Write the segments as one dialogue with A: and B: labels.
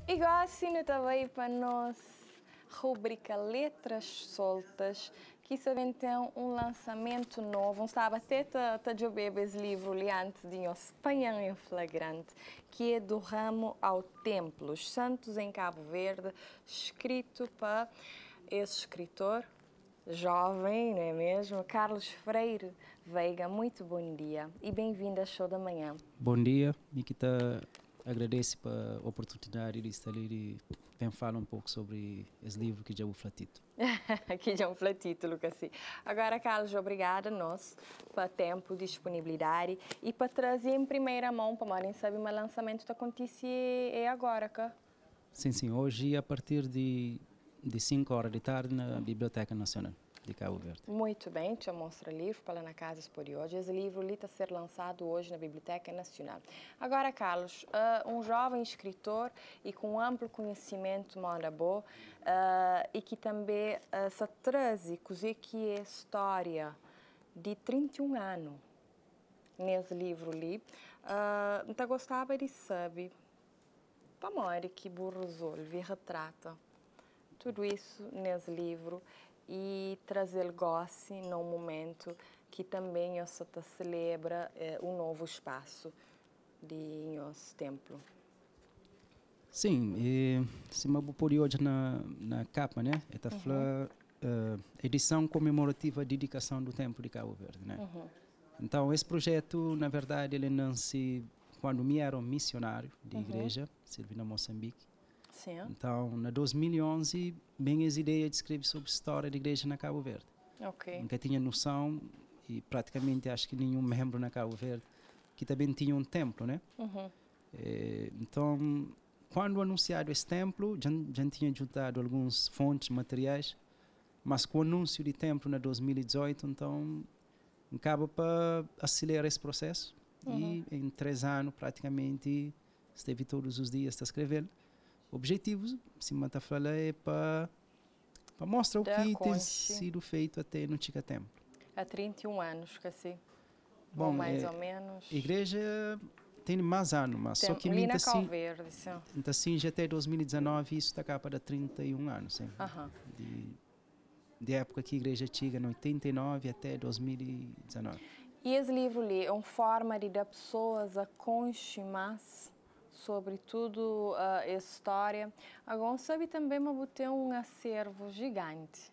A: Igual assim também para nós rubrica Letras Soltas, que sabem ter um lançamento novo. Estava até a ver esse livro ali antes de nós Espanha em Flagrante, que é Do Ramo ao Templo, Os Santos em Cabo Verde, escrito para esse escritor jovem, não é mesmo? Carlos Freire Veiga. Muito bom dia e bem-vindo ao Show da Manhã.
B: Bom dia, Nikita. Agradeço pela oportunidade de estar ali e falar um pouco sobre esse livro que já vou falar título.
A: Aqui já é um título, assim. Agora, Carlos, obrigada a nós pelo tempo, disponibilidade e para trazer em primeira mão para morem saber o lançamento que acontece agora, cá.
B: Sim, hoje a partir de 5 horas da tarde na Biblioteca Nacional de Cabo Verde.
A: Muito bem, te mostro o livro para na casa por hoje. Esse livro está a ser lançado hoje na Biblioteca Nacional. Agora, Carlos, um jovem escritor e com amplo conhecimento moda boa e que também se traz coisa que é história de 31 anos nesse livro ali. Então, gostava de saber como é que você resolve e retrata tudo isso nesse livro e trazer gosto num momento que também se celebra um novo espaço de nosso templo.
B: Sim, se me por hoje na capa, né? Esta edição comemorativa de dedicação do Templo de Cabo Verde, né? Então, esse projeto, na verdade, ele nasce quando me era um missionário de igreja, servi na Moçambique.
A: Sim.
B: Então, na 2011, bem as ideias de escrever sobre a história da igreja na Cabo Verde.
A: Ok.
B: Nunca tinha noção, e praticamente acho que nenhum membro na Cabo Verde que também tinha um templo, né? Então, quando anunciado esse templo, já tinha juntado alguns fontes materiais, mas com o anúncio de templo na 2018, então, acaba para acelerar esse processo. E em 3 anos, praticamente, esteve todos os dias a escrever. O objetivo, se mata falar, é para mostrar o que tem sido feito até no Chica Templo.
A: Há 31 anos, que assim.
B: Bom,
A: ou mais ou menos.
B: A igreja tem mais anos, mas só que
A: ali na Cabo Verde, sim.
B: Então, assim, já até 2019, isso está cá para 31 anos, sim. De época que a igreja tinha, em 89 até 2019.
A: E esse livro ali é uma forma de dar pessoas a conhecer mais sobre tudo a história. Agora, sabe também, mas tem um acervo gigante.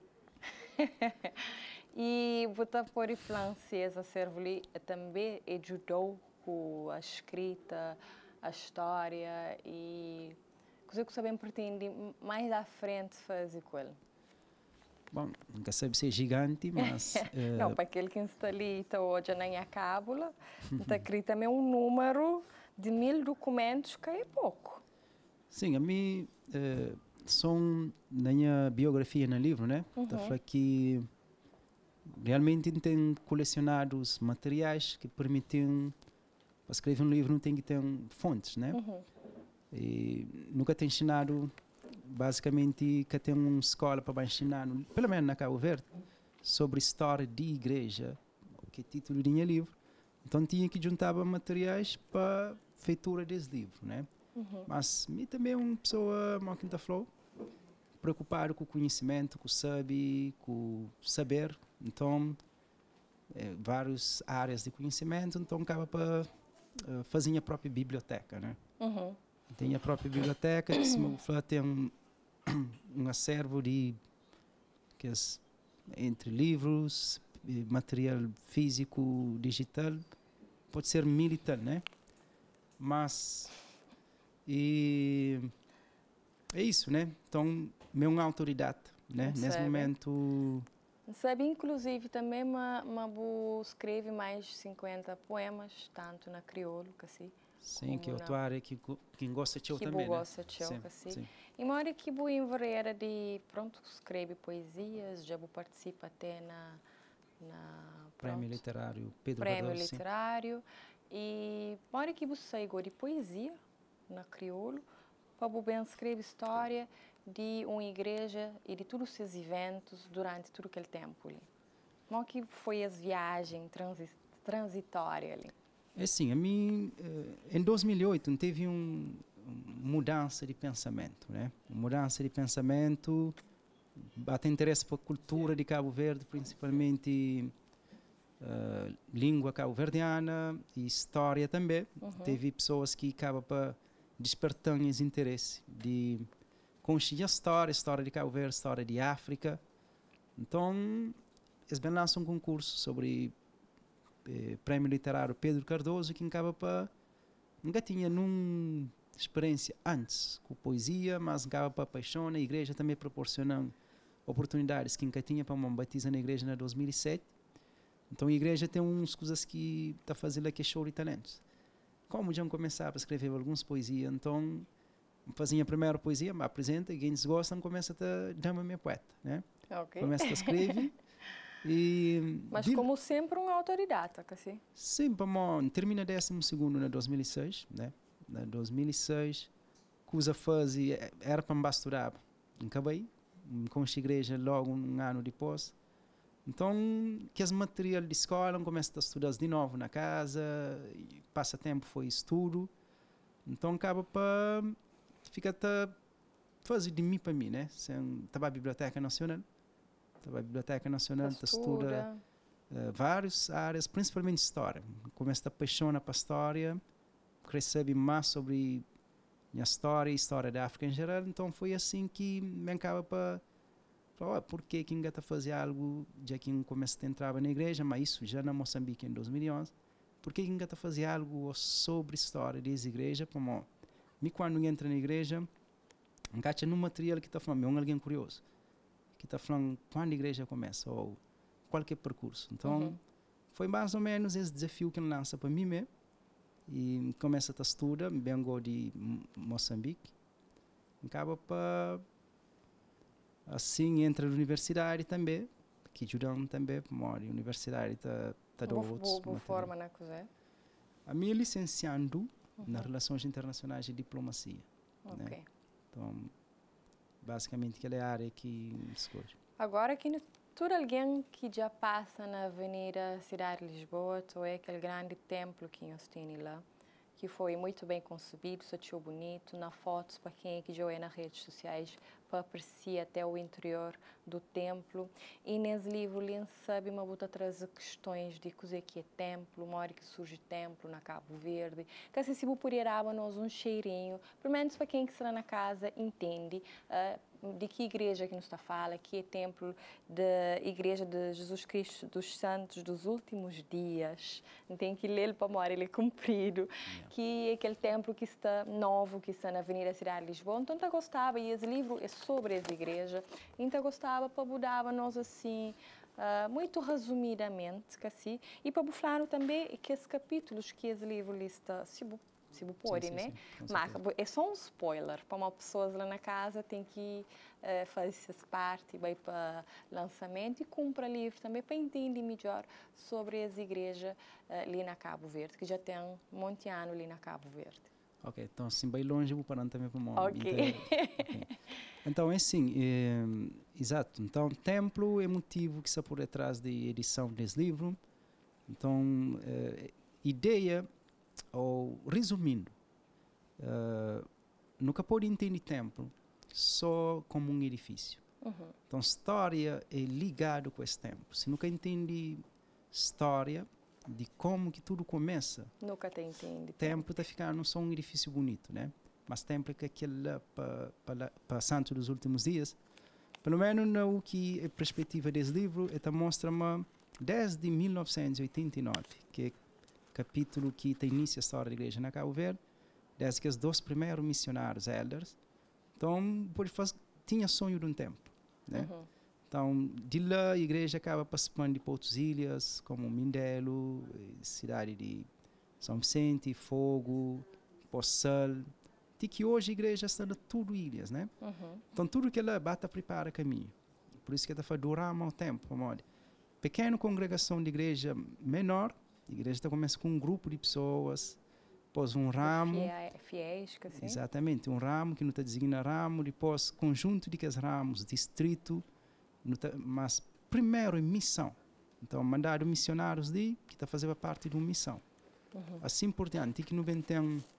A: E botar por em francês, acervo ali também ajudou com a escrita, a história e coisa que sabem pretende mais à frente fazer com ele.
B: Bom, nunca sabe ser gigante, mas...
A: Não, para aquele que está ali, está hoje na cábula, está escrito também um número de 1000 documentos, que é pouco.
B: Sim, a mim, são na minha biografia no livro, né? Está falando que realmente tem colecionado os materiais que permitem, para escrever um livro não tem que ter fontes, né? E nunca tem ensinado, basicamente, que tem uma escola para ensinar, pelo menos na Cabo Verde, sobre história de igreja, que é o título do meu livro. Então tinha que juntar materiais para a feitura desse livro, né? Mas eu também é uma pessoa, como que falou, preocupado com o conhecimento, com o saber, com o saber. Então, várias áreas de conhecimento, então acaba para fazer a própria biblioteca, né? Tem a própria biblioteca, que se tem um acervo de entre livros, material físico, digital, pode ser militar, né? Mas é isso, né? Então, é uma autoridade, né? Nesse momento...
A: Sabe, inclusive, também eu escreve mais de 50 poemas, tanto na crioulo, que assim.
B: Sim, que é outra área que quem gosta de eu também,
A: né? Que gosta de eu, assim. E uma hora que eu envereda de, pronto, escreve poesias, já participa até na
B: Prêmio Literário Pedro
A: Prêmio
B: Cardoso,
A: Literário. E uma hora que você sai de poesia, na crioulo, para bem escrever história de uma igreja e de todos os seus eventos durante todo aquele tempo ali. Como que foi as viagens transitórias ali?
B: É sim, a mim, em 2008, teve mudança de pensamento, né? Mudança de pensamento, até interesse por cultura de Cabo Verde, principalmente língua cabo-verdiana e história também. Teve pessoas que acabam para despertar esse interesse de conhecer a história de Cabo Verde, história de África. Então, eles bem lançam um concurso sobre Prêmio Literário Pedro Cardoso, que acaba para nunca tinha nenhuma experiência antes com poesia, mas acaba para apaixonar. A igreja também proporciona oportunidades que nunca tinha para uma batizar na igreja em 2007. Então a igreja tem umas coisas que está fazendo aqui show de talentos. Como já começava a escrever algumas poesias, então fazia a primeira poesia, me apresenta, e quem gostam começa a dar minha poeta, né?
A: Okay.
B: Começa a escrever.
A: Mas como sempre um autodidata, assim?
B: Sim, termina 12º em 2006, né? Em 2006, coisa fazia, era para me basturar, acabei, com a igreja logo um ano depois. Então, que as material de escola, começa a estudar de novo na casa, e passatempo foi estudo. Então, acaba para ficar fazer de mim para mim, né? Estava a Biblioteca Nacional. A Biblioteca Nacional estuda várias áreas, principalmente história. Começa a apaixonar para a história, recebe mais sobre a história da África em geral. Então foi assim que me acaba para por que ainda está a fazer algo, já que começa a entrar na igreja, mas isso já na Moçambique em 2011. Por que ainda está a fazer algo sobre a história dessa igreja? Me quando entra na igreja, encaixa num material que está falando, é alguém curioso. Que está falando quando a igreja começa ou qualquer percurso. Então, foi mais ou menos esse desafio que ele lança para mim mesmo. E começa a estudar, vengo de Moçambique. Acaba para assim entra na universidade também, que ajudam também, porque a universidade está dando outros
A: boa forma na coisa.
B: A minha licenciando nas relações internacionais e diplomacia.
A: Okay.
B: Né? Então, basicamente aquela é a área que escolho.
A: Agora aqui todo alguém que já passa na Avenida Cidade de Lisboa, é aquele grande templo que nós temos lá, que foi muito bem concebido, só achou bonito, na fotos para quem é que já é nas redes sociais, para apreciar até o interior do templo. E nesse livro, ele sabe uma boa trazer questões de coisa que é templo, uma hora que surge templo na Cabo Verde, que assim se poderia dar-nos um cheirinho, pelo menos para quem que está na casa entende de que igreja que nos está a falar, que é templo da Igreja de Jesus Cristo dos Santos dos Últimos Dias. Tem que ler para morar, ele é comprido, que é aquele templo que está novo, que está na Avenida Cidade de Lisboa. Então, eu gostava, e esse livro é sobre essa igreja, então eu gostava para mudar-nos assim, muito resumidamente, assim, e para falar também que esses capítulos que esse livro lista, se pode, né? Mas é só um spoiler. Para uma pessoa lá na casa tem que fazer essa parte, vai para lançamento e compra livro também para entender melhor sobre as igrejas ali na Cabo Verde, que já tem um monte de ano ali na Cabo Verde.
B: Ok, então assim, bem longe, vou parar também para o mundo.
A: Ok.
B: Então, é assim, exato. Então, templo é motivo que está por detrás da edição desse livro. Então, ideia, ou resumindo, nunca pode entender templo só como um edifício. Então, história é ligado com esse templo. Se nunca entende história de como que tudo começa,
A: Nunca te entende.
B: Templo está ficando só um edifício bonito, né? Mas templo é que aquele para santo dos últimos dias, pelo menos no que é perspectiva desse livro, mostra-me desde 1989, que é capítulo que tem início a história da igreja na Cabo Verde, desde que os dois primeiros missionários elders, então tinha sonho de um templo, né? Então, de lá a igreja acaba participando de outras ilhas, como Mindelo, cidade de São Vicente, Fogo, Poçal, de que hoje a igreja está em tudo ilhas, né? Então, tudo que ela bata prepara caminho. Por isso que ela faz durar o tempo, amor. Pequena congregação de igreja menor, a igreja começa com um grupo de pessoas, depois um ramo.
A: Fiéis, que assim.
B: Exatamente, um ramo que não está designado ramo, depois conjunto de que ramos, distrito, mas primeiro é missão. Então, mandaram missionários que está fazendo parte de uma missão. Assim por diante, que não tem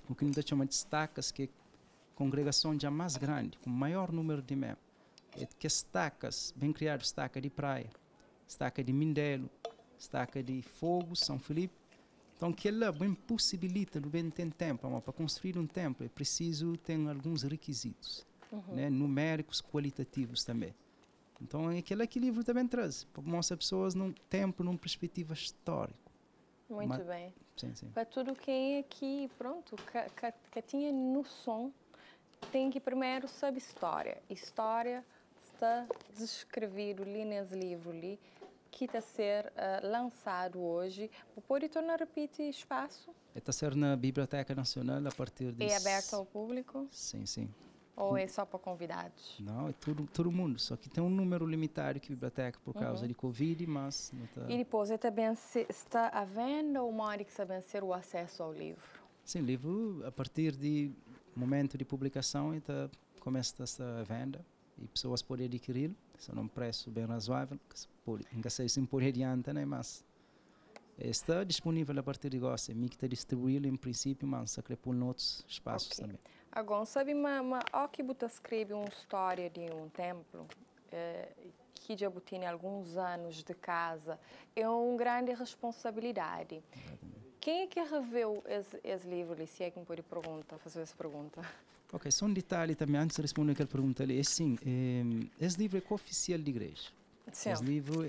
B: o que nós chamamos de estacas, que é congregação já mais grande, com maior número de membros. É que estacas, bem criado, estaca de Praia, estaca de Mindelo, estaca de Fogo, São Felipe. Então, que ela bem possibilita, bem tem tempo, mas para construir um templo é preciso ter alguns requisitos, né, numéricos, qualitativos também. Então, é aquele equilíbrio também traz, para mostrar pessoas num tempo, numa perspectiva histórica.
A: Muito bem.
B: Sim, sim.
A: Para tudo quem é aqui, pronto, que tinha noção, tem que primeiro saber história. História está descrevido ali nesse livro ali, que está a ser lançado hoje. Pode tornar a repetir espaço?
B: Está a ser na Biblioteca Nacional a partir de...
A: É aberto ao público?
B: Sim, sim.
A: Ou é só para convidados?
B: Não, é todo mundo. Só que tem um número limitado que a biblioteca por causa de Covid, mas... Não tá...
A: E depois também está à venda ou uma hora que sabe ser o acesso ao livro?
B: Sim, o livro, a partir do momento de publicação, então, começa a venda e pessoas podem adquiri-lo. São um preço bem razoável, que se pode adiante, né? Mas está disponível a partir de agora. Me que está distribuído em princípio, mas se quer pôr em outros espaços também.
A: Agora, sabe, ao que você escreve uma história de um templo, que já tem alguns anos de casa, é uma grande responsabilidade. Quem é que reveu esse livro? Se é que me pode fazer essa pergunta.
B: Ok, só um detalhe também, antes de responder aquela pergunta ali. Sim, esse livro é cooficial da igreja.
A: Sim,
B: esse livro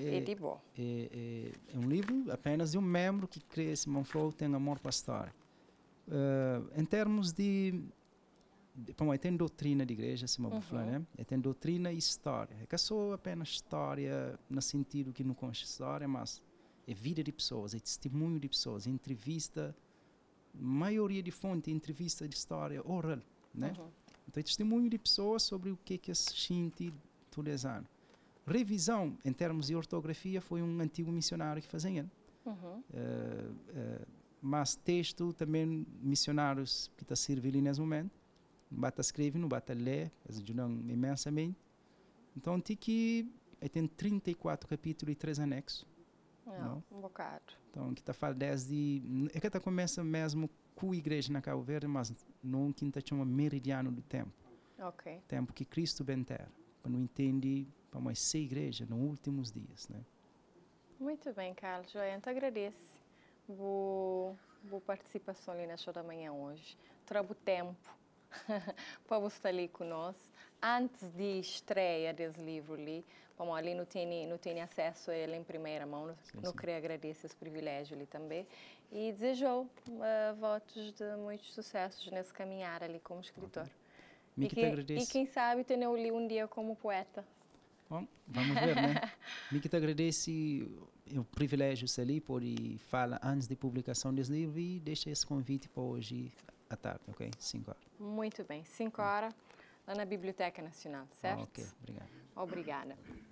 B: é um livro apenas de um membro que crê esse Manflow tem amor para a história. Em termos de tem doutrina de igreja, assim, né? Tem doutrina e história. É que é só apenas história no sentido que não consta história, mas é vida de pessoas, é testemunho de pessoas, é entrevista, maioria de fonte, entrevista de história oral, né? Então é testemunho de pessoas sobre o que se sente todo esse ano. Revisão, em termos de ortografia, foi um antigo missionário que fazia. Mas texto também, missionários que estão servindo nesse momento, não basta escrever, não basta ler, eles ajudam imensamente. Então, tem 34 capítulos e 3 anexos.
A: Um bocado.
B: Então, que está falando desde... É que está começa mesmo com a igreja na Cabo Verde, mas não que está chamando meridiano do tempo.
A: Ok.
B: Tempo que Cristo vem ter. Para não entender, para mais ser igreja nos últimos dias, né?
A: Muito bem, Carlos. Eu te agradeço. Boa participação ali na show da manhã hoje. Trago tempo para você estar ali conosco. Antes de estreia desse livro ali, como ali não tem acesso a ele em primeira mão, não queria agradecer esse privilégio ali também. E desejou votos de muitos sucessos nesse caminhar ali como escritor.
B: Okay.
A: E quem sabe ter ali um dia como poeta.
B: Bom, vamos ver, né? Me que te agradece o privilégio de ali por falar antes da publicação desse livro e deixa esse convite para hoje à tarde, ok? 5 horas.
A: Muito bem, 5 horas lá na Biblioteca Nacional, certo?
B: Ok, obrigado.
A: Obrigada.